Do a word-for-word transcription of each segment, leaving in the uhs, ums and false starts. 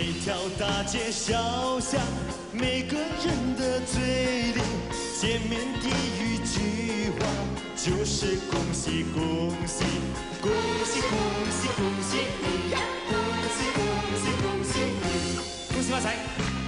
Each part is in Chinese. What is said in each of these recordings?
每条大街小巷，每个人的嘴里，见面第一句话就是恭喜恭喜，恭喜恭喜恭喜你呀，恭喜恭喜恭喜你，恭喜发财。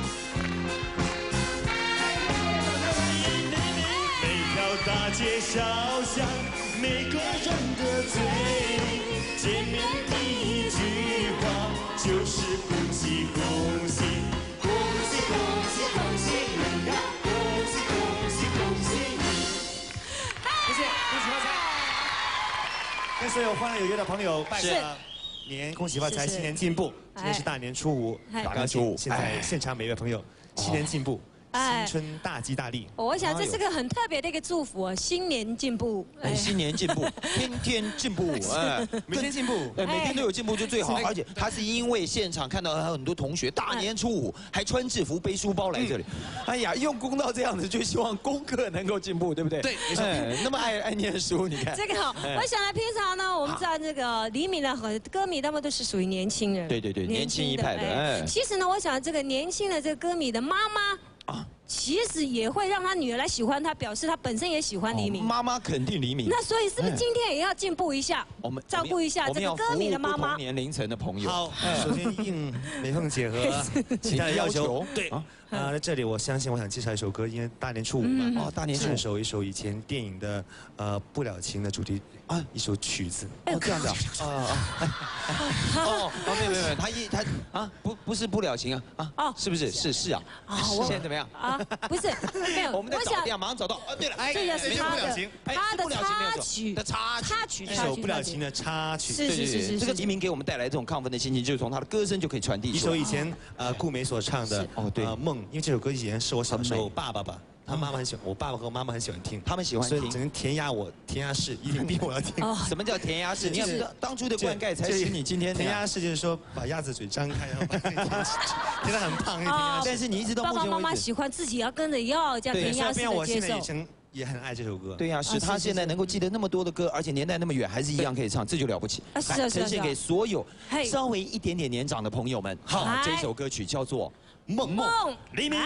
每条大街小巷，每个人的嘴里，见面第一句话就是恭喜恭喜，恭喜恭喜恭喜你呀，恭喜恭喜恭喜你。谢谢，恭喜发财！跟所有欢乐有约的朋友拜个年，恭喜发财，新年进步。今天是大年初五，大年初五，现在现场每位朋友新年进步。 新春大吉大利！ 我想这是个很特别的一个祝福啊，新年进步， 哎，新年进步，天天进步，哎， 每天进步， 对，每天都有进步就最好。而且他是因为现场看到很多同学大年初五还穿制服背书包来这里，哎呀，用功到这样子，就希望功课能够进步，对不对？ 对，没错。 那么爱爱念书，你看这个好。我想呢，平常呢，我们知道这个黎明的和歌迷，他们都是属于年轻人， 对对对，年轻一派的。哎， 其实呢，我想这个年轻的这个歌迷的妈妈。 啊，其实也会让他女儿来喜欢他，表示他本身也喜欢黎明。 妈妈肯定黎明。 那所以是不是今天也要进步一下？我们照顾一下这个歌迷的妈妈。 年龄层的朋友。 好，首先应美凤姐和其他的要求，对。 啊，在这里我相信，我想介绍一首歌，因为大年初五嘛，哦，大年献首一首以前电影的呃《不了情》的主题啊，一首曲子。 哦，这样子啊，啊啊，哦，哦，没有没有没有，他一他啊，不不是不了情啊，啊，哦，是不是是是啊？啊，现在怎么样？啊， 不是，没有， 我们在找店，马上找到。啊，对了， 这个是他的他的插曲的插插曲， 一首《不了情》的插曲。 是是是是， 这个黎明给我们带来这种亢奋的心情，就是从他的歌声就可以传递。 一首以前呃顾美所唱的哦对梦。 因为这首歌以前是我小的时候，我爸爸吧，他妈妈很喜欢，我爸爸和我妈妈很喜欢听， 他们喜欢听， 所以只能填鸭我，填鸭式一定逼我要听。 什么叫填鸭式？你要当初的灌溉才使你今天填鸭式，就是说把鸭子嘴张开，然后把填填得很胖，填鸭式。 但是你一直到目前为止， 爸爸妈妈喜欢自己要跟着要这样填鸭式的接受。 也很爱这首歌， 对呀，是他现在能够记得那么多的歌，而且年代那么远，还是一样可以唱，这就了不起。来呈现给所有稍微一点点年长的朋友们。好，这首歌曲叫做《梦梦》，黎明。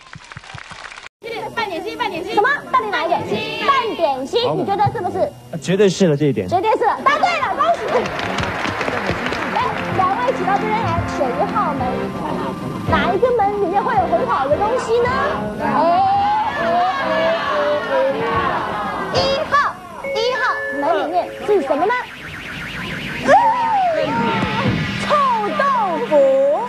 半点心，半点心，什么？到底哪一点？半点心，你觉得是不是？ 绝对是了，这一点。 绝对是了，答对了，恭喜！来，两位请到这边来，选一号门，哪一个门里面会有很好的东西呢？哎。 一号，第一号门里面是什么呢？臭豆腐，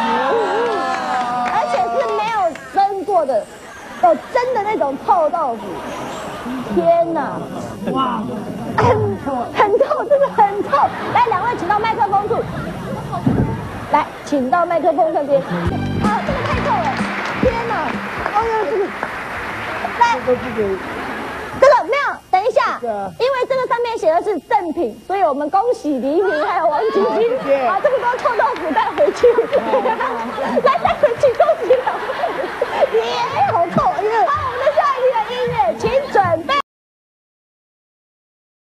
而且是没有蒸过的，有蒸的那种臭豆腐。天哪，哇，很很臭，真的很臭。来，两位请到麦克风处，来，请到麦克风那边。啊，这个太臭了，天哪！哎呦，这个。 来，这个没有，等一下，因为这个上面写的是赠品，所以我们恭喜黎明还有王晶晶，把这个都臭